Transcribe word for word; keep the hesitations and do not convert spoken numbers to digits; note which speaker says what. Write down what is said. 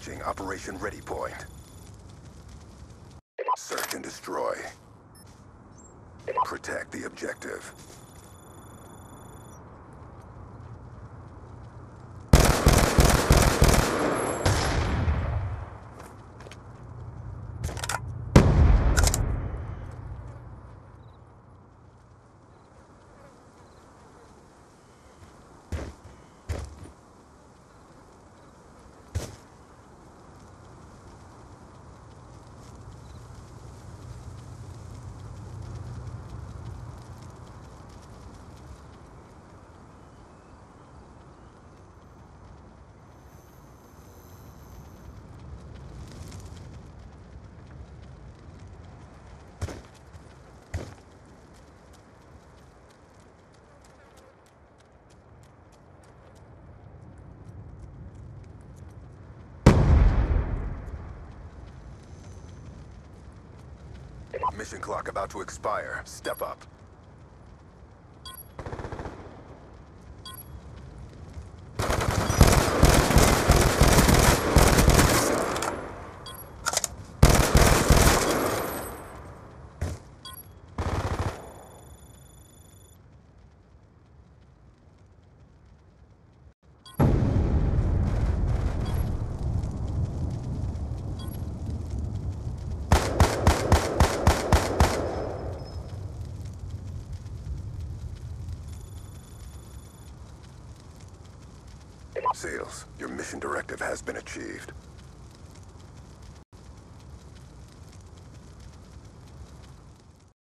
Speaker 1: Establishing Operation Ready Point. Search and destroy. Protect the objective. Mission clock about to expire. Step up. SEALs, your mission directive has been achieved.